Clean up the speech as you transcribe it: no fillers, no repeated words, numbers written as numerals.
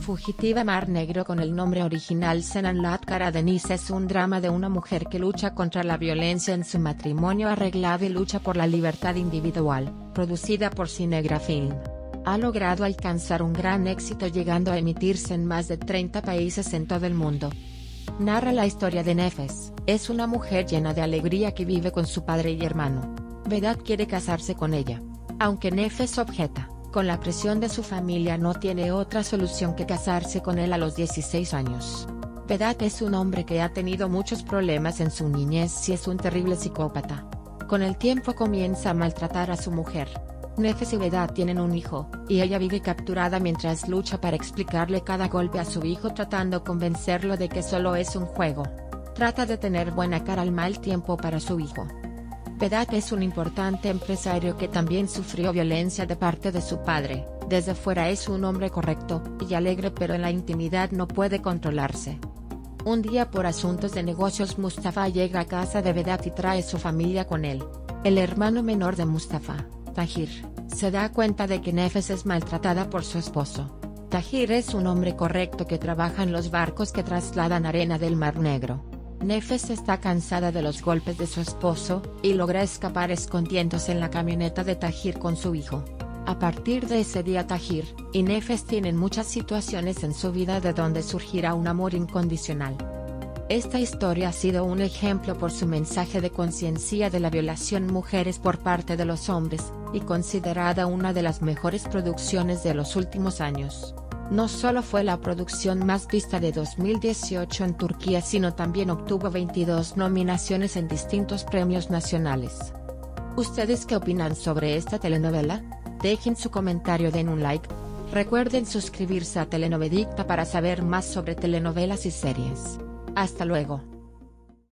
fugitiva Mar Negro con el nombre original Senan Latkara Denise es un drama de una mujer que lucha contra la violencia en su matrimonio arreglado y lucha por la libertad individual, producida por Cinegrafilm. Ha logrado alcanzar un gran éxito llegando a emitirse en más de 30 países en todo el mundo. Narra la historia de Nefes, es una mujer llena de alegría que vive con su padre y hermano. Vedat quiere casarse con ella. Aunque Nefes objeta, con la presión de su familia no tiene otra solución que casarse con él a los 16 años. Vedat es un hombre que ha tenido muchos problemas en su niñez y es un terrible psicópata. Con el tiempo comienza a maltratar a su mujer. Nefes y Vedat tienen un hijo, y ella vive capturada mientras lucha para explicarle cada golpe a su hijo tratando de convencerlo de que solo es un juego. Trata de tener buena cara al mal tiempo para su hijo. Vedat es un importante empresario que también sufrió violencia de parte de su padre. Desde fuera es un hombre correcto y alegre, pero en la intimidad no puede controlarse. Un día por asuntos de negocios Mustafa llega a casa de Vedat y trae su familia con él. El hermano menor de Mustafa, Tahir, se da cuenta de que Nefes es maltratada por su esposo. Tahir es un hombre correcto que trabaja en los barcos que trasladan arena del Mar Negro. Nefes está cansada de los golpes de su esposo, y logra escapar escondiéndose en la camioneta de Tahir con su hijo. A partir de ese día Tahir y Nefes tienen muchas situaciones en su vida de donde surgirá un amor incondicional. Esta historia ha sido un ejemplo por su mensaje de conciencia de la violación mujeres por parte de los hombres, y considerada una de las mejores producciones de los últimos años. No solo fue la producción más vista de 2018 en Turquía, sino también obtuvo 22 nominaciones en distintos premios nacionales. ¿Ustedes qué opinan sobre esta telenovela? Dejen su comentario, den un like. Recuerden suscribirse a Telenovedicta para saber más sobre telenovelas y series. Hasta luego.